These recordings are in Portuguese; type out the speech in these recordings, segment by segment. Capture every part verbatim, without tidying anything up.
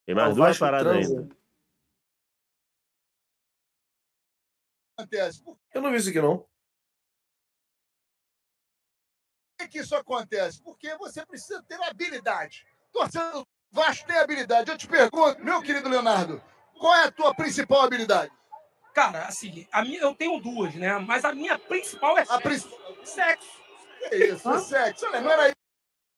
Tem Ah, mais o duas Vasco paradas transa. ainda. Acontece. Por Eu não vi isso aqui, não. que, que isso acontece? Porque você precisa ter habilidade. Torcendo do Vasco tem habilidade. Eu te pergunto, meu querido Leonardo, qual é a tua principal habilidade? Cara, assim, a minha, eu tenho duas, né? Mas a minha principal é A prin... sexo. Que isso, é sexo. Olha, não era isso.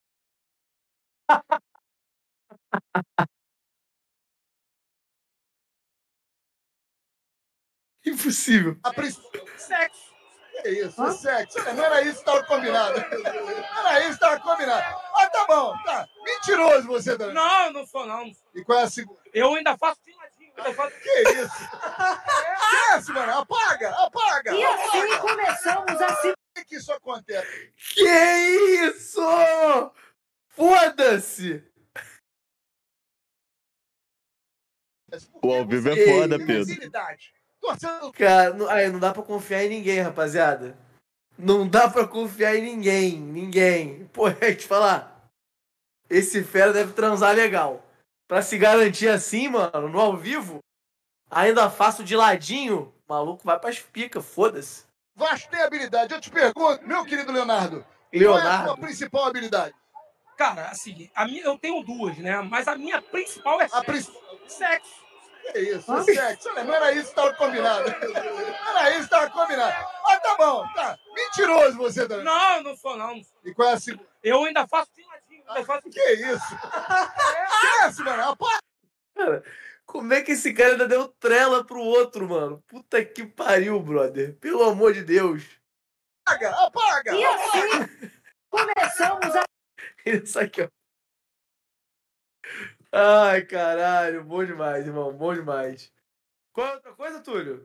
Impossível. A prin... Sexo. Que isso, é sexo. Olha, não era isso que estava combinado. Não era isso que estava combinado. Ah, tá bom, tá. Mentiroso você também. Não, não sou, não. E qual é a segunda? Eu ainda faço filadinho. Ainda faço... Que isso? Esquece, mano. Apaga, apaga. E assim apaga. começamos a se... Por que, que isso acontece? Que isso? Foda-se! O ao vivo é Porque você foda, tem Pedro. habilidade. Torcendo Cara, não, aí, não dá pra confiar em ninguém, rapaziada. Não dá pra confiar em ninguém. Ninguém. Pô, é te falar. Esse fera deve transar legal. Pra se garantir assim, mano, no ao vivo, ainda faço de ladinho, o maluco vai pras picas, foda-se. Vasco tem habilidade. Eu te pergunto, meu querido Leonardo, qual é a Leonardo. tua principal habilidade? Cara, assim, a minha, eu tenho duas, né? Mas a minha principal é A prin... sexo. Que isso, é sexo. Olha, não era isso que estava combinado. Não era isso que estava combinado. Ah, tá bom, tá. Mentiroso você também. Não, não sou, não. E qual é a segunda? Eu ainda faço filadinho. Ainda faço... Que isso? Esquece, mano. Apaga. Cara, como é que esse cara ainda deu trela pro outro, mano? Puta que pariu, brother. Pelo amor de Deus. Apaga, apaga. E assim começamos a... Isso aqui, ó. Ai, caralho. Bom demais, irmão. Bom demais. Qual é outra coisa, Túlio?